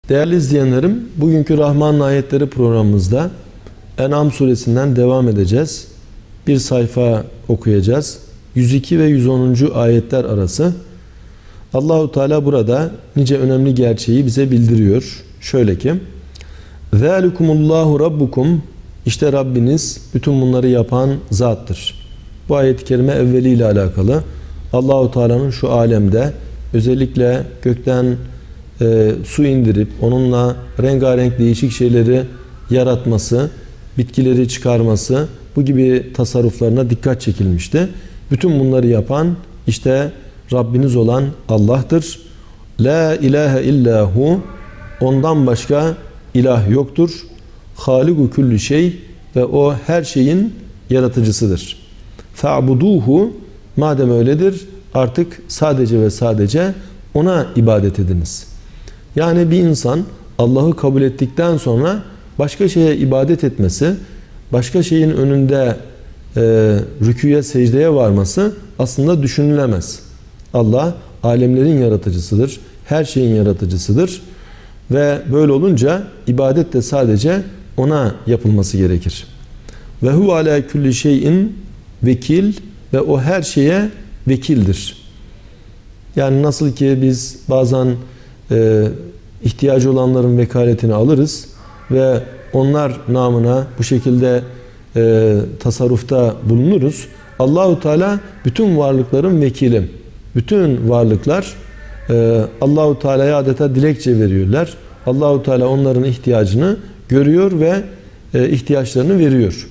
Değerli izleyenlerim, bugünkü Rahman Ayetleri programımızda En'am suresinden devam edeceğiz. Bir sayfa okuyacağız. 102 ve 110. ayetler arası. Allahu Teala burada nice önemli gerçeği bize bildiriyor. Şöyle ki: "Zalikumullahu rabbukum." İşte Rabbiniz bütün bunları yapan zattır. Bu ayet-i kerime evveliyle alakalı. Allahu Teala'nın şu alemde özellikle gökten su indirip onunla rengarenk değişik şeyleri yaratması, bitkileri çıkarması, bu gibi tasarruflarına dikkat çekilmişti. Bütün bunları yapan işte Rabbiniz olan Allah'tır. La ilahe illahu, ondan başka ilah yoktur. Haliku kulli şey, ve o her şeyin yaratıcısıdır. Fa'buduhu, madem öyledir artık sadece ve sadece ona ibadet ediniz. Yani bir insan Allah'ı kabul ettikten sonra başka şeye ibadet etmesi, başka şeyin önünde rüküye, secdeye varması aslında düşünülemez. Allah alemlerin yaratıcısıdır, her şeyin yaratıcısıdır ve böyle olunca ibadet de sadece ona yapılması gerekir. Ve hu ala kulli şeyin vekil, ve o her şeye vekildir. Yani nasıl ki biz bazen ihtiyacı olanların vekaletini alırız ve onlar namına bu şekilde tasarrufta bulunuruz. Allahu Teala bütün varlıkların vekili. Bütün varlıklar Allahu Teala'ya adeta dilekçe veriyorlar. Allahu Teala onların ihtiyacını görüyor ve ihtiyaçlarını veriyor.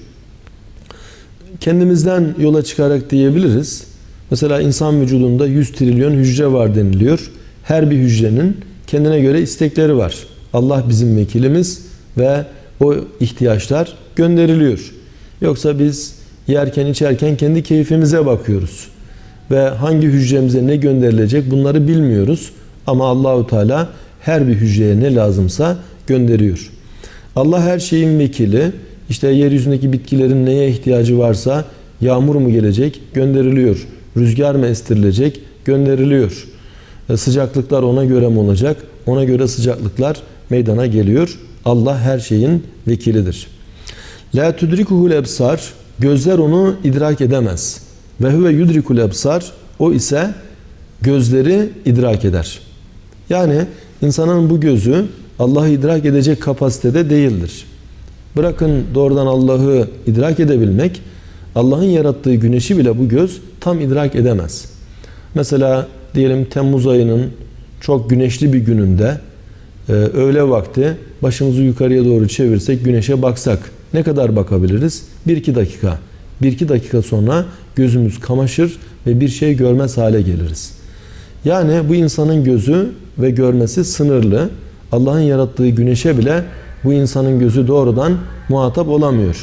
Kendimizden yola çıkarak diyebiliriz. Mesela insan vücudunda 100 trilyon hücre var deniliyor. Her bir hücrenin kendine göre istekleri var. Allah bizim vekilimiz ve o ihtiyaçlar gönderiliyor. Yoksa biz yerken içerken kendi keyfimize bakıyoruz. Ve hangi hücremize ne gönderilecek bunları bilmiyoruz. Ama Allahu Teala her bir hücreye ne lazımsa gönderiyor. Allah her şeyin vekili. İşte yeryüzündeki bitkilerin neye ihtiyacı varsa, yağmur mu gelecek? Gönderiliyor. Rüzgar mı estirilecek? Gönderiliyor. Sıcaklıklar ona göre mi olacak? Ona göre sıcaklıklar meydana geliyor. Allah her şeyin vekilidir. La tudrikuhul ebsar, gözler onu idrak edemez. Ve huve yudrikul ebsar, o ise gözleri idrak eder. Yani insanın bu gözü Allah'ı idrak edecek kapasitede değildir. Bırakın doğrudan Allah'ı idrak edebilmek, Allah'ın yarattığı güneşi bile bu göz tam idrak edemez. Mesela diyelim Temmuz ayının çok güneşli bir gününde öğle vakti başımızı yukarıya doğru çevirsek, güneşe baksak ne kadar bakabiliriz? 1-2 dakika. 1-2 dakika sonra gözümüz kamaşır ve bir şey görmez hale geliriz. Yani bu insanın gözü ve görmesi sınırlı. Allah'ın yarattığı güneşe bile bu insanın gözü doğrudan muhatap olamıyor.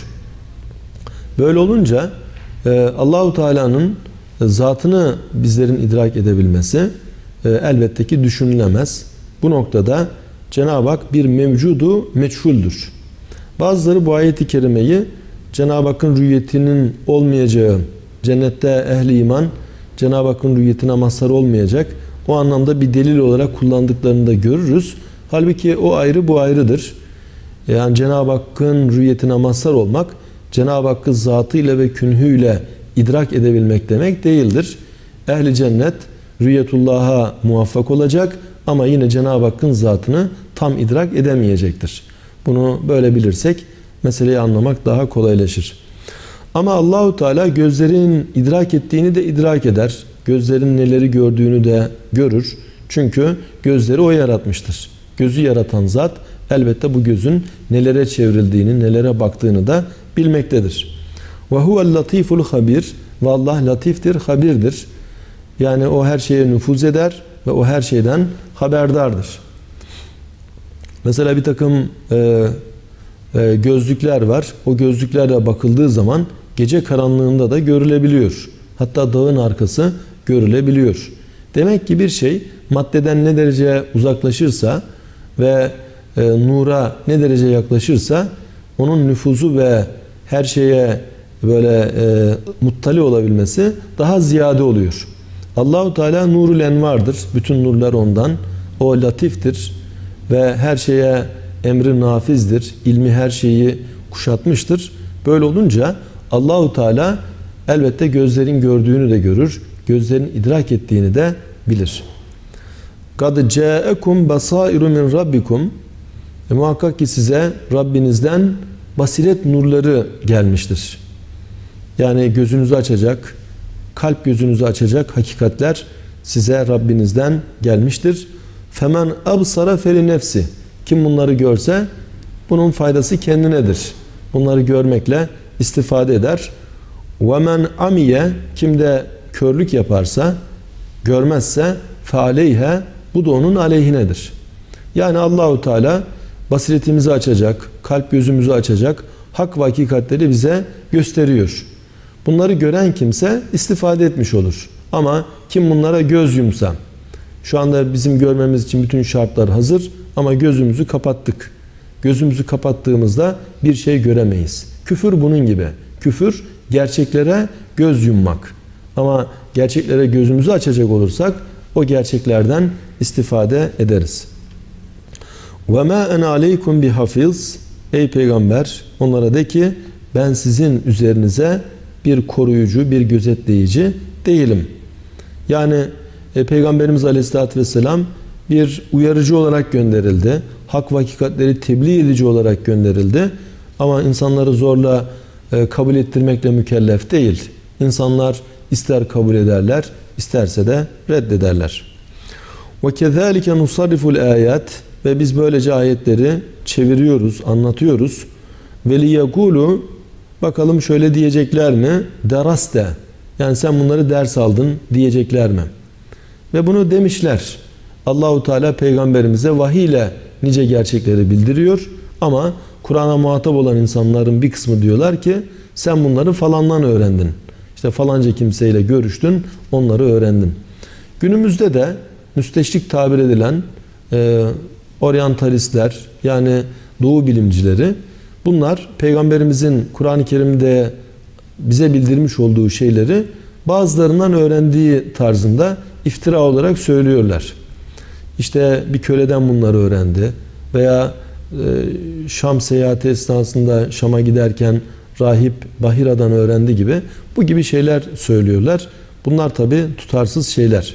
Böyle olunca Allahu Teala'nın zatını bizlerin idrak edebilmesi elbette ki düşünülemez. Bu noktada Cenab-ı Hak bir mevcudu meçhuldür. Bazıları bu ayeti kerimeyi Cenab-ı Hakk'ın rüyetinin olmayacağı, cennette ehli iman Cenab-ı Hakk'ın rüyetine mazhar olmayacak, o anlamda bir delil olarak kullandıklarını da görürüz. Halbuki o ayrı, bu ayrıdır. Yani Cenab-ı Hakk'ın rüyetine mazhar olmak, Cenab-ı Hakk'ı zatıyla ve künhüyle idrak edebilmek demek değildir. Ehli cennet rüyetullah'a muvaffak olacak ama yine Cenab-ı Hakk'ın zatını tam idrak edemeyecektir. Bunu böyle bilirsek meseleyi anlamak daha kolaylaşır. Ama Allahu Teala gözlerin idrak ettiğini de idrak eder. Gözlerin neleri gördüğünü de görür. Çünkü gözleri o yaratmıştır. Gözü yaratan zat elbette bu gözün nelere çevrildiğini, nelere baktığını da bilmektedir. Ve huvel latiful habir, ve Allah latiftir, habirdir. Yani o her şeye nüfuz eder ve o her şeyden haberdardır. Mesela bir takım gözlükler var. O gözlüklerle bakıldığı zaman gece karanlığında da görülebiliyor. Hatta dağın arkası görülebiliyor. Demek ki bir şey maddeden ne derece uzaklaşırsa ve nura ne derece yaklaşırsa onun nüfuzu ve her şeye böyle muttali olabilmesi daha ziyade oluyor. Allahu Teala nurul envardır. Bütün nurlar ondan. O latiftir. ve her şeye emri nafizdir. İlmi her şeyi kuşatmıştır. Böyle olunca Allahu Teala elbette gözlerin gördüğünü de görür. Gözlerin idrak ettiğini de bilir. قَدْ جَاءَكُمْ بَصَائِرُ مِنْ رَبِّكُمْ Muhakkak ki size Rabbinizden basiret nurları gelmiştir. Yani gözünüzü açacak, kalp gözünüzü açacak hakikatler size Rabbinizden gelmiştir. فَمَنْ أَبْصَرَ فَلِنَفْسِ Kim bunları görse bunun faydası kendinedir. Bunları görmekle istifade eder. وَمَنْ عَمِيَ Kim de körlük yaparsa, görmezse فَعَلَيْهَا Bu da onun aleyhinedir. Yani Allahu Teala basiretimizi açacak, kalp gözümüzü açacak, hak ve hakikatleri bize gösteriyor. Bunları gören kimse istifade etmiş olur. Ama kim bunlara göz yumsa, şu anda bizim görmemiz için bütün şartlar hazır ama gözümüzü kapattık. Gözümüzü kapattığımızda bir şey göremeyiz. Küfür bunun gibi. Küfür gerçeklere göz yummak. Ama gerçeklere gözümüzü açacak olursak o gerçeklerden istifade ederiz. وَمَا اَنَا عَلَيْكُمْ بِحَفِيظ Ey Peygamber onlara de ki ben sizin üzerinize bir koruyucu, bir gözetleyici değilim. Yani Peygamberimiz Aleyhisselatü Vesselam bir uyarıcı olarak gönderildi. Hak ve hakikatleri tebliğ edici olarak gönderildi. Ama insanları zorla kabul ettirmekle mükellef değil. İnsanlar ister kabul ederler, isterse de reddederler. وَكَذَٰلِكَ نُصَرِّفُ الْآيَاتِ Ve biz böylece ayetleri çeviriyoruz, anlatıyoruz. وَلِيَقُولُ Bakalım şöyle diyecekler mi? Deraste. Yani sen bunları ders aldın diyecekler mi? Ve bunu demişler. Allahu Teala peygamberimize vahiy ile nice gerçekleri bildiriyor. Ama Kur'an'a muhatap olan insanların bir kısmı diyorlar ki sen bunları falandan öğrendin. İşte falanca kimseyle görüştün, onları öğrendin. Günümüzde de müsteşrik tabir edilen oryantalistler yani doğu bilimcileri bunlar peygamberimizin Kur'an-ı Kerim'de bize bildirmiş olduğu şeyleri bazılarından öğrendiği tarzında iftira olarak söylüyorlar. İşte bir köleden bunları öğrendi veya Şam seyahati esnasında Şam'a giderken rahip Bahira'dan öğrendi gibi bu gibi şeyler söylüyorlar. Bunlar tabi tutarsız şeyler.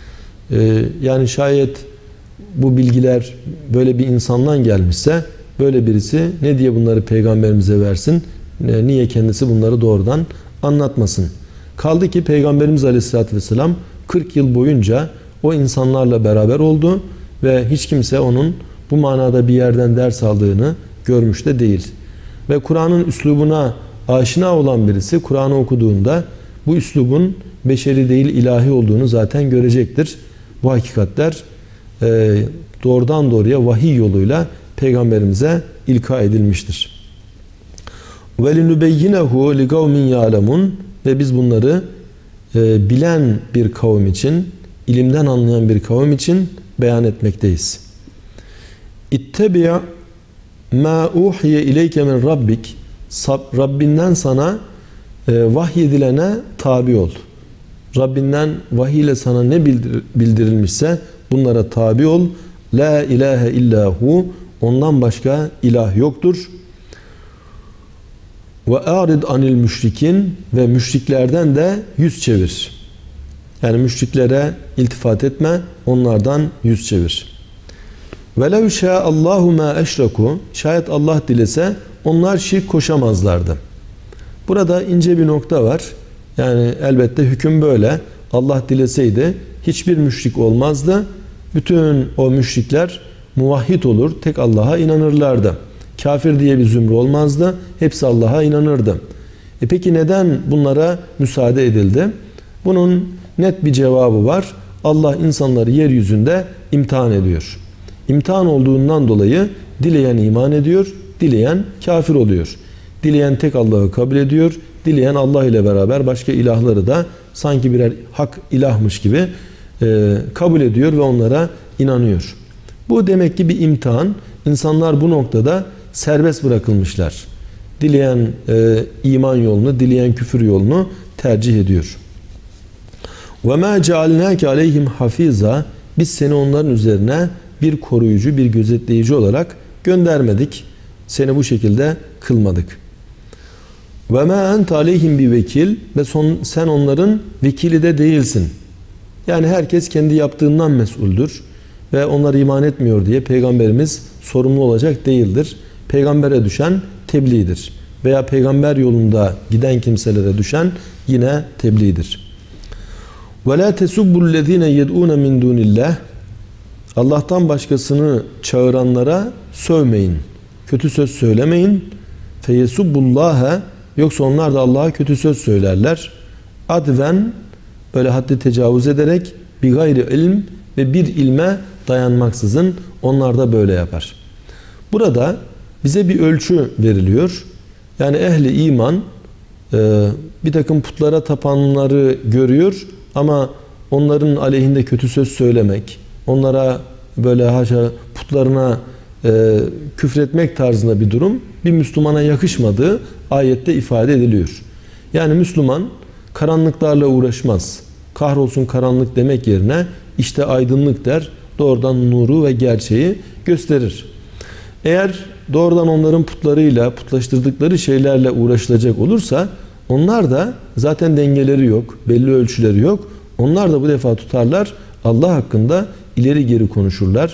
Yani şayet bu bilgiler böyle bir insandan gelmişse böyle birisi ne diye bunları peygamberimize versin? Niye kendisi bunları doğrudan anlatmasın? Kaldı ki Peygamberimiz Aleyhisselatü Vesselam 40 yıl boyunca o insanlarla beraber oldu ve hiç kimse onun bu manada bir yerden ders aldığını görmüş de değil. Ve Kur'an'ın üslubuna aşina olan birisi Kur'an'ı okuduğunda bu üslubun beşeri değil ilahi olduğunu zaten görecektir. Bu hakikatler doğrudan doğruya vahiy yoluyla peygamberimize ilka edilmiştir. وَلِنُبَيِّنَهُ لِقَوْمٍ يَعْلَمُونَ Ve biz bunları bilen bir kavim için, ilimden anlayan bir kavim için beyan etmekteyiz. İttebi' مَا اُوحِيَ اِلَيْكَ مِنْ رَبِّكَ Rabbinden sana vahyedilene tabi ol. Rabbinden vahiy ile sana ne bildirilmişse bunlara tabi ol. La ilahe illahu ondan başka ilah yoktur. Ve arid anil müşrikin ve müşriklerden de yüz çevir. Yani müşriklere iltifat etme, onlardan yüz çevir. Ve lev şâ'allahu mâ eşreku şayet Allah dilese onlar şirk koşamazlardı. Burada ince bir nokta var. Yani elbette hüküm böyle. Allah dileseydi hiçbir müşrik olmazdı. Bütün o müşrikler muvahhid olur, tek Allah'a inanırlardı. Kafir diye bir zümre olmazdı. Hepsi Allah'a inanırdı. Peki neden bunlara müsaade edildi? Bunun net bir cevabı var. Allah insanları yeryüzünde imtihan ediyor. İmtihan olduğundan dolayı dileyen iman ediyor, dileyen kafir oluyor. Dileyen tek Allah'ı kabul ediyor, dileyen Allah ile beraber başka ilahları da sanki birer hak ilahmış gibi kabul ediyor ve onlara inanıyor. Bu demek ki bir imtihan. İnsanlar bu noktada serbest bırakılmışlar. Dileyen iman yolunu, dileyen küfür yolunu tercih ediyor. وَمَا جَعَلْنَاكَ عَلَيْهِمْ حَفِيظًا Biz seni onların üzerine bir koruyucu, bir gözetleyici olarak göndermedik. Seni bu şekilde kılmadık. Ve ma ente aleyhim bi vekil ve sen onların vekili de değilsin. Yani herkes kendi yaptığından mesuldür ve onlar iman etmiyor diye Peygamberimiz sorumlu olacak değildir. Peygambere düşen tebliğdir. Veya peygamber yolunda giden kimselere düşen yine tebliğdir. وَلَا تَسُبُّ الَّذ۪ينَ يَدْعُونَ مِنْ دُونِ اللّٰهِ Allah'tan başkasını çağıranlara sövmeyin. Kötü söz söylemeyin. فَيَسُبُّ اللّٰهَ Yoksa onlar da Allah'a kötü söz söylerler. Adven böyle haddi tecavüz ederek bir gayri ilm ve bir ilme dayanmaksızın onlar da böyle yapar. Burada bize bir ölçü veriliyor. Yani ehli iman bir takım putlara tapanları görüyor ama onların aleyhinde kötü söz söylemek, onlara böyle haşa putlarına küfretmek tarzında bir durum bir Müslümana yakışmadığı ayette ifade ediliyor. Yani Müslüman karanlıklarla uğraşmaz. Kahrolsun karanlık demek yerine işte aydınlık der. Doğrudan nuru ve gerçeği gösterir. Eğer doğrudan onların putlarıyla, putlaştırdıkları şeylerle uğraşılacak olursa onlar da zaten dengeleri yok, belli ölçüleri yok. Onlar da bu defa tutarlar, Allah hakkında ileri geri konuşurlar.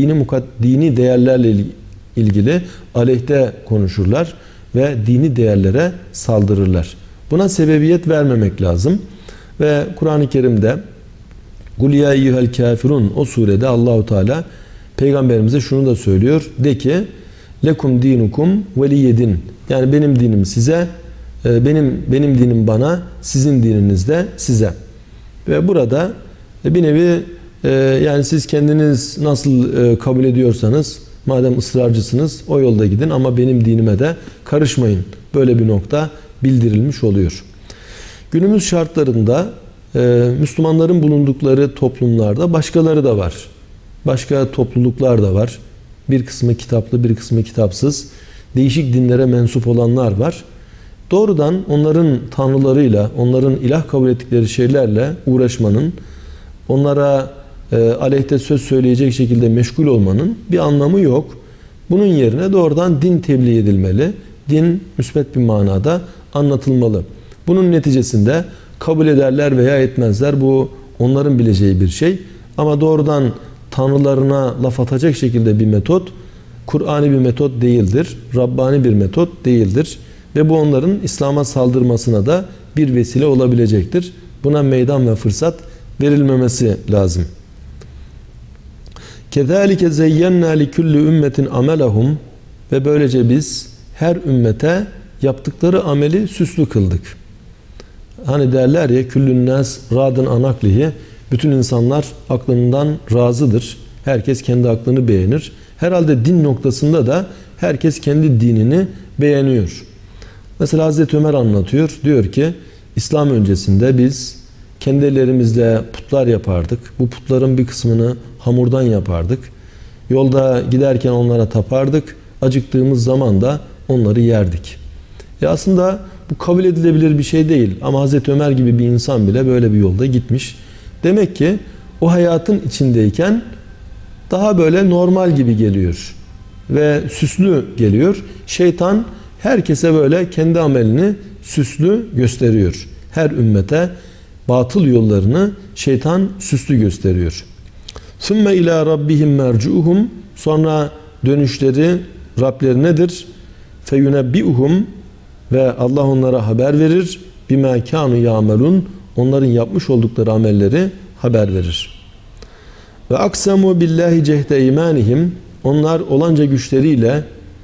Dini değerlerle ilgili aleyhte konuşurlar ve dini değerlere saldırırlar. Buna sebebiyet vermemek lazım. Ve Kur'an-ı Kerim'de Kul ya eyyuhel kafirun o surede Allahu Teala Peygamberimize şunu da söylüyor. De ki lekum dinukum veliyedin. Yani benim dinim size, benim dinim bana, sizin dininiz de size. Ve burada bir nevi yani siz kendiniz nasıl kabul ediyorsanız madem ısrarcısınız o yolda gidin ama benim dinime de karışmayın. Böyle bir nokta bildirilmiş oluyor. Günümüz şartlarında Müslümanların bulundukları toplumlarda başkaları da var. Başka topluluklar da var. Bir kısmı kitaplı, bir kısmı kitapsız. Değişik dinlere mensup olanlar var. Doğrudan onların tanrılarıyla, onların ilah kabul ettikleri şeylerle uğraşmanın, onlara aleyhte söz söyleyecek şekilde meşgul olmanın bir anlamı yok. Bunun yerine doğrudan din tebliğ edilmeli. Din müsbet bir manada anlatılmalı. Bunun neticesinde kabul ederler veya etmezler. Bu onların bileceği bir şey. Ama doğrudan tanrılarına laf atacak şekilde bir metot, Kur'ani bir metot değildir. Rabbani bir metot değildir. Ve bu onların İslam'a saldırmasına da bir vesile olabilecektir. Buna meydan ve fırsat verilmemesi lazım. Kezalike zeyyenna li kulli ümmetin amelahum ve böylece biz her ümmete yaptıkları ameli süslü kıldık. Hani derler ya küllün nas radın anaklihi, bütün insanlar aklından razıdır. Herkes kendi aklını beğenir. Herhalde din noktasında da herkes kendi dinini beğeniyor. Mesela Hazreti Ömer anlatıyor. Diyor ki İslam öncesinde biz kendi ellerimizle putlar yapardık. Bu putların bir kısmını hamurdan yapardık. Yolda giderken onlara tapardık. Acıktığımız zaman da onları yerdik. Aslında bu kabul edilebilir bir şey değil. Ama Hazreti Ömer gibi bir insan bile böyle bir yolda gitmiş. Demek ki o hayatın içindeyken daha böyle normal gibi geliyor. Ve süslü geliyor. Şeytan herkese böyle kendi amelini süslü gösteriyor. Her ümmete batıl yollarını şeytan süslü gösteriyor. ثُمَّ اِلَى رَبِّهِمْ مَرْجُؤُهُمْ Sonra dönüşleri Rablerinedir. فَيُنَبِّئُهُمْ Ve Allah onlara haber verir. بِمَا كَانُوا يَعْمَلُونَ Onların yapmış oldukları amelleri haber verir. Ve aksamu billahi cehde imanihim Onlar olanca güçleriyle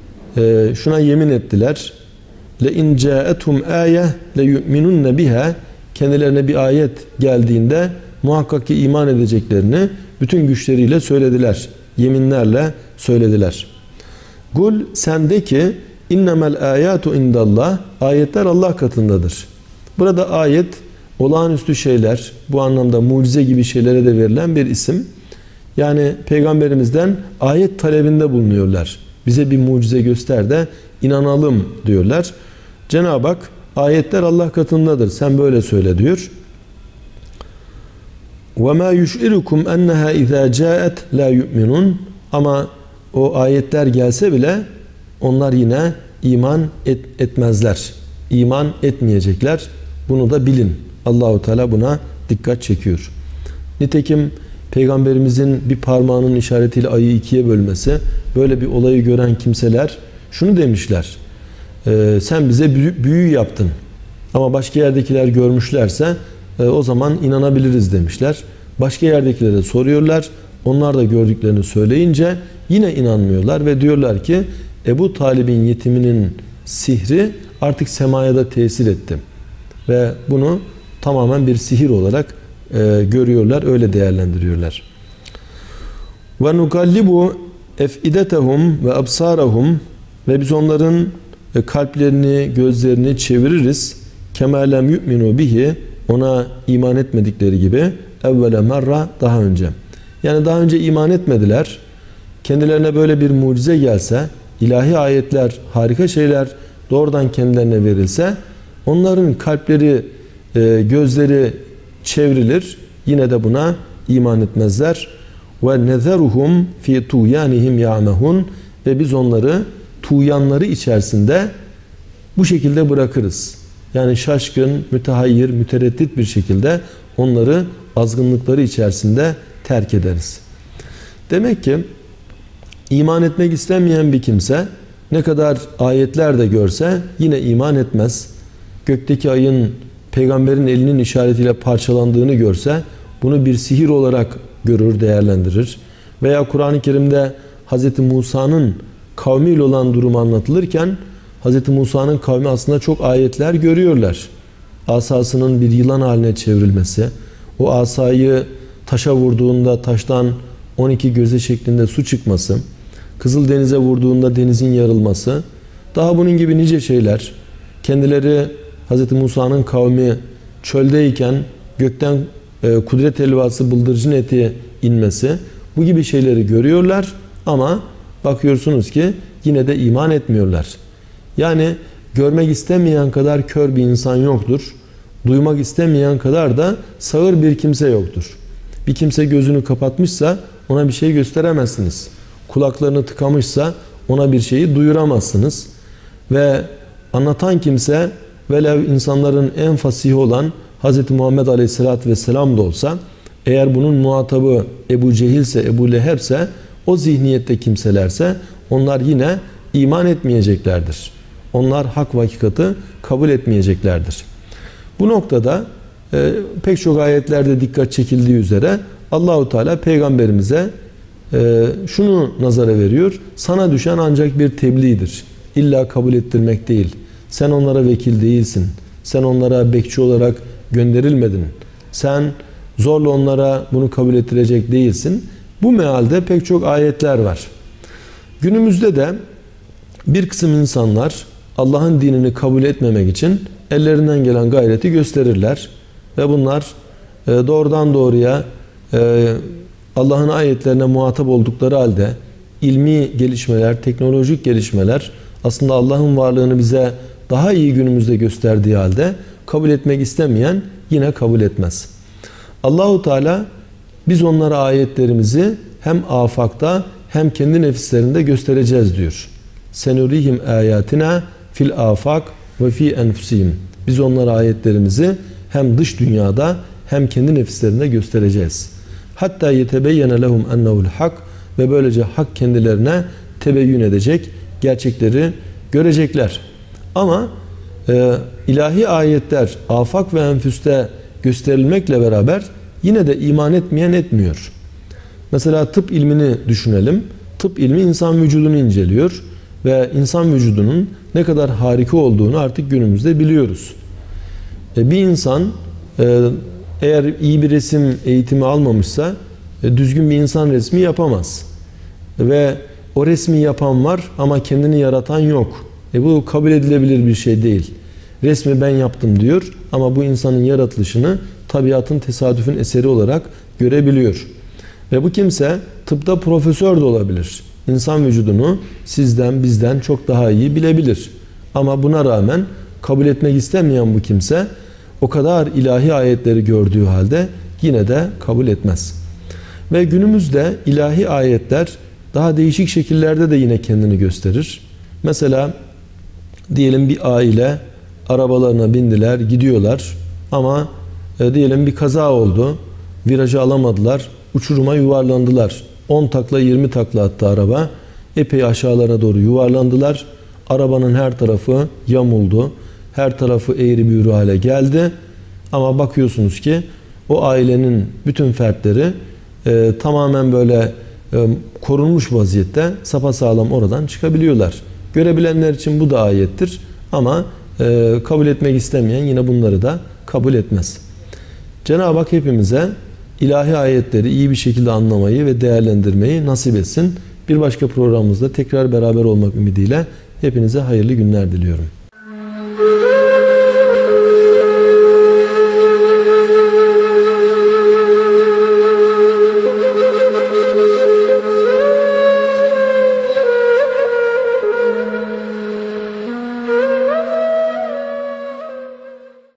şuna yemin ettiler. Le in ca'atuhum ayeh le yu'minun biha Kendilerine bir ayet geldiğinde muhakkak ki iman edeceklerini bütün güçleriyle söylediler. Yeminlerle söylediler. Kul sen de ki innemel ayatu indallah ayetler Allah katındadır. Burada ayet olağanüstü şeyler, bu anlamda mucize gibi şeylere de verilen bir isim. Yani Peygamberimizden ayet talebinde bulunuyorlar. Bize bir mucize göster de inanalım diyorlar. Cenab-ı Hak ayetler Allah katındadır. Sen böyle söyle diyor. وَمَا يُشْعِرُكُمْ اَنَّهَا اِذَا جَاءَتْ لَا يُؤْمِنُونَ Ama o ayetler gelse bile onlar yine iman etmezler. İman etmeyecekler. Bunu da bilin. Allahu Teala buna dikkat çekiyor. Nitekim Peygamberimizin bir parmağının işaretiyle ayı ikiye bölmesi, böyle bir olayı gören kimseler şunu demişler: sen bize büyü yaptın. Ama başka yerdekiler görmüşlerse o zaman inanabiliriz demişler. Başka yerdekilere soruyorlar. Onlar da gördüklerini söyleyince yine inanmıyorlar ve diyorlar ki Ebu Talib'in yetiminin sihri artık semaya da tesir etti. Ve bunu tamamen bir sihir olarak görüyorlar, öyle değerlendiriyorlar. Ve nukallibu efidetehum ve absarahum, ve biz onların kalplerini, gözlerini çeviririz. Kemâ lem yu'minu bihi, ona iman etmedikleri gibi, evvele merra, daha önce. Yani daha önce iman etmediler. Kendilerine böyle bir mucize gelse, ilahi ayetler, harika şeyler doğrudan kendilerine verilse, onların kalpleri, gözleri çevrilir. Yine de buna iman etmezler. Ve nezeruhum fi tuyanihim ya'mehun, ve biz onları tuğyanları içerisinde bu şekilde bırakırız. Yani şaşkın, mütehayyir, mütereddit bir şekilde onları azgınlıkları içerisinde terk ederiz. Demek ki iman etmek istemeyen bir kimse ne kadar ayetler de görse yine iman etmez. Gökteki ayın peygamberin elinin işaretiyle parçalandığını görse bunu bir sihir olarak görür, değerlendirir. Veya Kur'an-ı Kerim'de Hz. Musa'nın kavmiyle olan durumu anlatılırken Hz. Musa'nın kavmi aslında çok ayetler görüyorlar. Asasının bir yılan haline çevrilmesi, o asayı taşa vurduğunda taştan 12 göze şeklinde su çıkması, Kızıldeniz'e vurduğunda denizin yarılması, daha bunun gibi nice şeyler. Kendileri Hz. Musa'nın kavmi çöldeyken gökten kudret helvası, bıldırcın eti inmesi, bu gibi şeyleri görüyorlar ama bakıyorsunuz ki yine de iman etmiyorlar. Yani görmek istemeyen kadar kör bir insan yoktur. Duymak istemeyen kadar da sağır bir kimse yoktur. Bir kimse gözünü kapatmışsa ona bir şey gösteremezsiniz. Kulaklarını tıkamışsa ona bir şeyi duyuramazsınız. Ve anlatan kimse velev insanların en fasihi olan Hz. Muhammed Aleyhisselatü Vesselam da olsa, eğer bunun muhatabı Ebu Cehilse, Ebu Leheb'se, o zihniyette kimselerse onlar yine iman etmeyeceklerdir. Onlar hak ve hakikati kabul etmeyeceklerdir. Bu noktada pek çok ayetlerde dikkat çekildiği üzere Allahu Teala peygamberimize şunu nazara veriyor: sana düşen ancak bir tebliğdir. İlla kabul ettirmek değil. Sen onlara vekil değilsin. Sen onlara bekçi olarak gönderilmedin. Sen zorla onlara bunu kabul ettirecek değilsin. Bu mealde pek çok ayetler var. Günümüzde de bir kısım insanlar Allah'ın dinini kabul etmemek için ellerinden gelen gayreti gösterirler. Ve bunlar doğrudan doğruya Allah'ın ayetlerine muhatap oldukları halde ilmi gelişmeler, teknolojik gelişmeler aslında Allah'ın varlığını bize daha iyi günümüzde gösterdiği halde kabul etmek istemeyen yine kabul etmez. Allahu Teala biz onlara ayetlerimizi hem afakta hem kendi nefislerinde göstereceğiz diyor. Senurihim ayatina fil afak ve fi enfusihim. Biz onlara ayetlerimizi hem dış dünyada hem kendi nefislerinde göstereceğiz. Hatta yetebeyyene lehum ennehu'l hak, ve böylece hak kendilerine tebeyyün edecek, gerçekleri görecekler. Ama ilahi ayetler afak ve enfüste gösterilmekle beraber yine de iman etmeyen etmiyor. Mesela tıp ilmini düşünelim. Tıp ilmi insan vücudunu inceliyor ve insan vücudunun ne kadar harika olduğunu artık günümüzde biliyoruz. Bir insan eğer iyi bir resim eğitimi almamışsa düzgün bir insan resmi yapamaz. Ve o resmi yapan var ama kendini yaratan yok. Bu kabul edilebilir bir şey değil. Resmi ben yaptım diyor ama bu insanın yaratılışını tabiatın, tesadüfün eseri olarak görebiliyor. Ve bu kimse tıpta profesör de olabilir. İnsan vücudunu sizden, bizden çok daha iyi bilebilir. Ama buna rağmen kabul etmek istemeyen bu kimse o kadar ilahi ayetleri gördüğü halde yine de kabul etmez. Ve günümüzde ilahi ayetler daha değişik şekillerde de yine kendini gösterir. Mesela diyelim bir aile arabalarına bindiler, gidiyorlar ama diyelim bir kaza oldu, virajı alamadılar, uçuruma yuvarlandılar. 10 takla 20 takla attı araba, epey aşağılara doğru yuvarlandılar. Arabanın her tarafı yamuldu, her tarafı eğri büğrü hale geldi. Ama bakıyorsunuz ki o ailenin bütün fertleri tamamen böyle korunmuş vaziyette sapasağlam oradan çıkabiliyorlar. Görebilenler için bu da ayettir ama kabul etmek istemeyen yine bunları da kabul etmez. Cenab-ı Hak hepimize ilahi ayetleri iyi bir şekilde anlamayı ve değerlendirmeyi nasip etsin. Bir başka programımızda tekrar beraber olmak ümidiyle hepinize hayırlı günler diliyorum.